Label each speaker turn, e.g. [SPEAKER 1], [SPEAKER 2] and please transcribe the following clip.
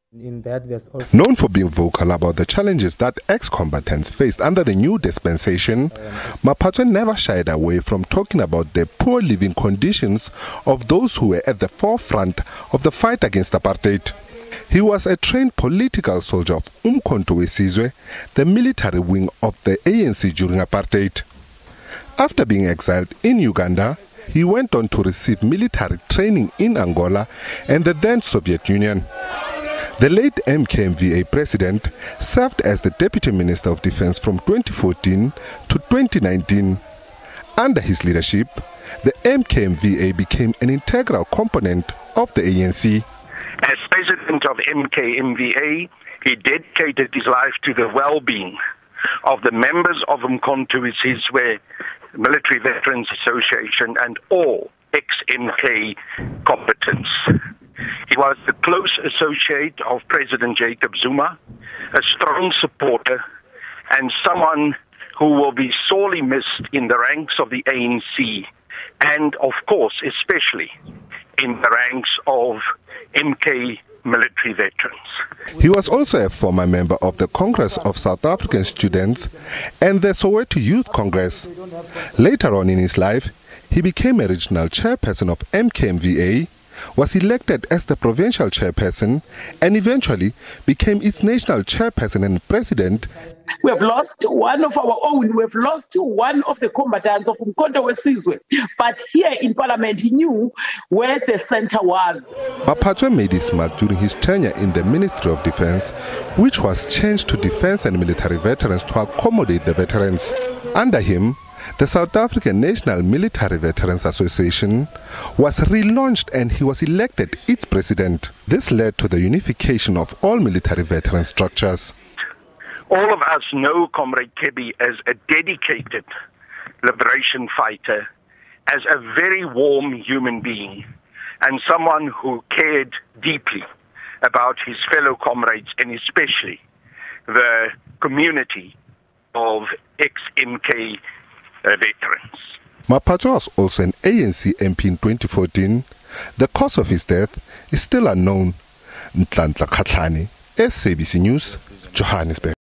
[SPEAKER 1] In that, there's also
[SPEAKER 2] known for being vocal about the challenges that ex-combatants faced under the new dispensation, Maphatsoe never shied away from talking about the poor living conditions of those who were at the forefront of the fight against apartheid. He was a trained political soldier of Umkhonto weSizwe, the military wing of the ANC during apartheid. After being exiled in Uganda, he went on to receive military training in Angola and the then Soviet Union. The late MKMVA president served as the Deputy Minister of Defense from 2014 to 2019. Under his leadership, the MKMVA became an integral component of the ANC.
[SPEAKER 3] As president of MKMVA, he dedicated his life to the well-being of the members of Umkhonto weSizwe Military Veterans Association and all ex-MK combatants. He was the close associate of President Jacob Zuma, a strong supporter, and someone who will be sorely missed in the ranks of the ANC and, of course, especially in the ranks of MK military veterans.
[SPEAKER 2] He was also a former member of the Congress of South African Students and the Soweto Youth Congress. Later on in his life, he became a regional chairperson of MKMVA, was elected as the provincial chairperson, and eventually became its national chairperson and president.
[SPEAKER 4] We have lost one of our own. We have lost one of the combatants of Umkhonto weSizwe. But here in Parliament, he knew where the center was.
[SPEAKER 2] Maphatsoe made his mark during his tenure in the Ministry of Defense, which was changed to Defense and Military Veterans to accommodate the veterans. Under him, the South African National Military Veterans Association was relaunched and he was elected its president. This led to the unification of all military veteran structures.
[SPEAKER 3] All of us know Comrade Kebby as a dedicated liberation fighter, as a very warm human being, and someone who cared deeply about his fellow comrades and especially the community of ex-MK veterans.
[SPEAKER 2] Maphatsoe was also an ANC MP in 2014. The cause of his death is still unknown. Nhlanhla Khatlhane, SABC News, Johannesburg.